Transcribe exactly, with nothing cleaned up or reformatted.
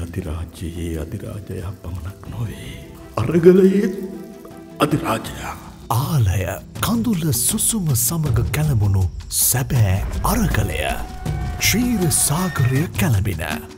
අධිරාජ්‍යයේ අධිරාජයක් පමණක් නොවේ. අරගලයේ අධිරාජයක්. ආලය කඳුල සුසුම සමග කැළඹුණු සැබෑ අරගලය ක්ෂීර සාගරය කැළඹින